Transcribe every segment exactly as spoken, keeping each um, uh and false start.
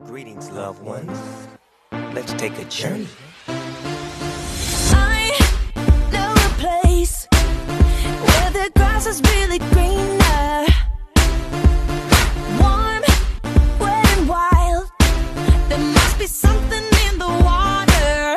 Greetings, loved ones. Let's take a journey. I know a place where the grass is really greener, warm, wet and wild. There must be something in the water.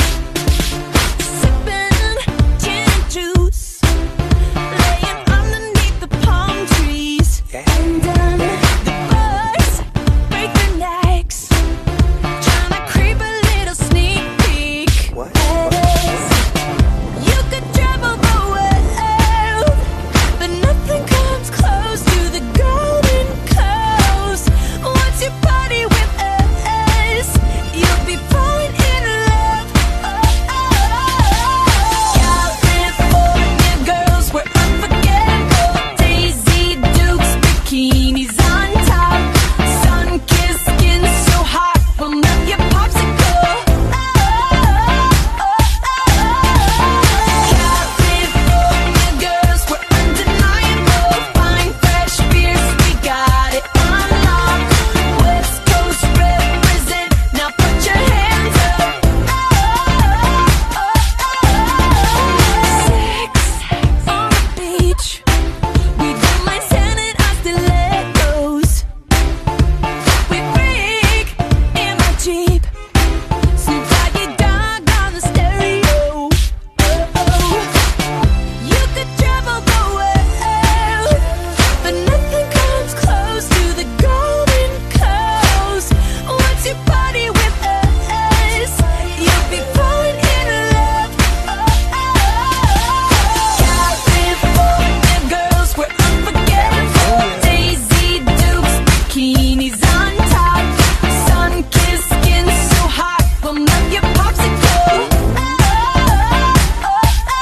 Sipping gin and juice, laying underneath the palm trees. Yeah. And um, the birds break their necks, trying to creep a little sneak peek. What? You could travel the world, but nothing comes close to the Golden Coast. Once you party with us, you'll be falling in love. Oh, oh. California girls, we're unforgettable. Daisy Dukes, bikinis on top, sun-kissed skin so hot, we'll melt your popsicle. Oh, oh, oh. California girls, we're undeniable. Fine, fresh beers, we got it on lock. West Coast represent, now put your hands up. Oh, oh, oh. Sex on the beach, we don't mind standing on stilettos. We freak in my Jeep, Snoop Doggy Dogg on the stereo. Oh, you could travel the world, but nothing comes close to the Golden Coast. Once you party with us, you'll be falling in love. Oh, oh. California girls, we're unforgettable. Daisy Dukes, bikinis on top, sun-kissed skin so hot, we'll melt your popsicle. Oh, oh,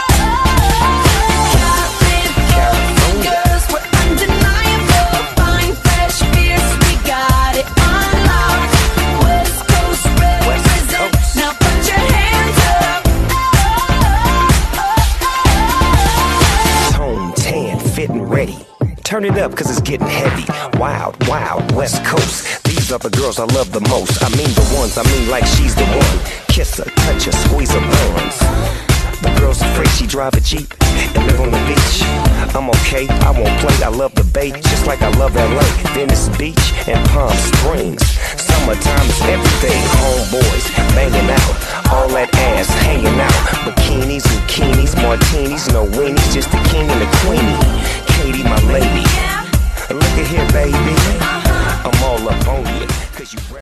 oh. California girls, we're undeniable. Fine, fresh beers, we got it on lock. West Coast represent, now put your hands up. Tone, tan, fit and ready. Turn it up cause it's getting heavy. Wild, wild, West Coast. These are the girls I love the most. I mean the ones, I mean like she's the one. Kiss her, touch her, squeeze her buns. The girl's afraid she drive a Jeep and live on the beach. I'm okay, I won't play, I love the bay, just like I love L A, Venice Beach, and Palm Springs.